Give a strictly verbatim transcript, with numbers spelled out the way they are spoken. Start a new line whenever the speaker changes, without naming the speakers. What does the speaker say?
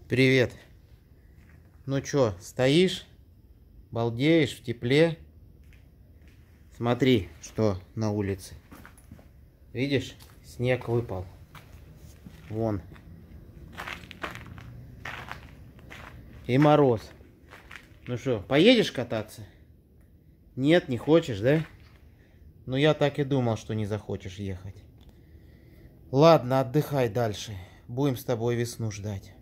Привет. Ну чё, стоишь? Балдеешь в тепле? Смотри, что на улице. Видишь? Снег выпал. Вон. И мороз. Ну что, поедешь кататься? Нет, не хочешь, да? Ну я так и думал, что не захочешь ехать. Ладно, отдыхай дальше. Будем с тобой весну ждать.